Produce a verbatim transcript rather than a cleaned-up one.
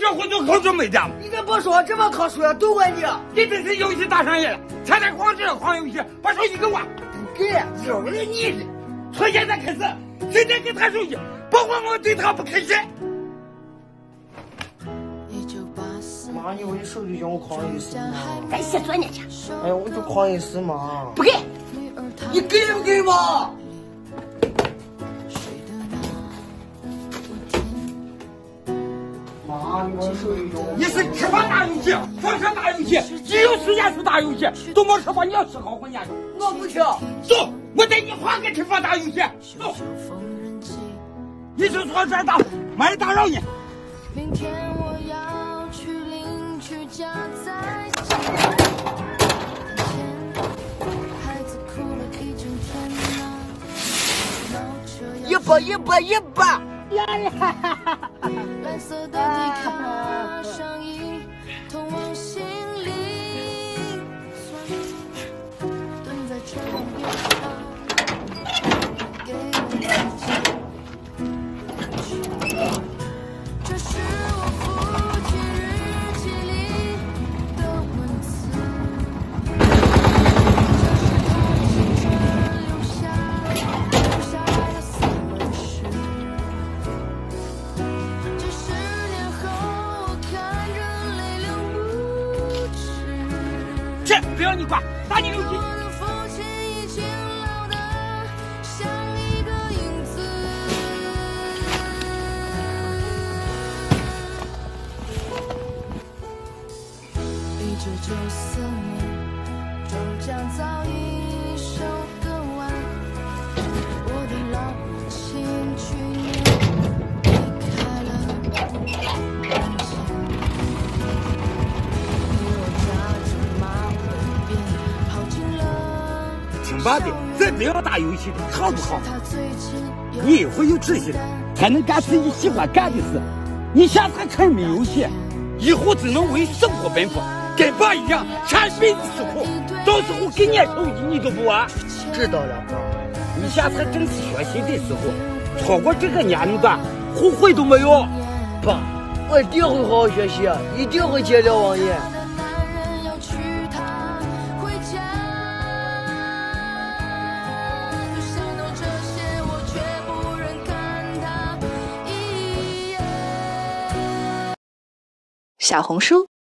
这户就口就没点了。 你这不说，这么靠说都怪你。 你真是游戏大商业了，天天光知道狂游戏，把手机给我。 给，有了你的。 从现在开始，天天给他手机，不管我对他不客气。 妈，你为手机叫我狂一次吗？ 该写作业去。 哎呀，我就狂一次嘛。 不给。 你给不给嘛？妈，你玩手机叫我。 你是吃饭打游戏，上课打游戏，一有时间去打游戏，都没吃饭，你要吃好回家去。 我不吃。 走，我带你换个吃饭打游戏。走。你就坐这儿打，没人打扰你。明天我要去领取家在一百一百一百！ 呀呀哈哈哈哈！蓝色的迪卡上衣，通往心灵。蹲在窗边上，给我自己。这是我父亲日记里的文字，这是他留下留下来的散文诗。这十年后，我看着泪流不止。 这不要你管，打你游戏。 父亲已经老得像一个影子。一九九四年，终将早已收割完。我的老母亲去年离开了人间，陪我驾着马尾鞭跑进了。 听爸的，咱不要打游戏的，好不好？你以后有志气了，才能干自己喜欢干的事。你下次看没游戏，以后只能为生活奔波，跟爸一样下一辈子吃苦。到时候给你手机你都不玩。 知道了，爸。 你下次正是学习的时候，错过这个年龄段，后悔都没有。 爸，我一定会好好学习，一定会戒掉网瘾。 小红书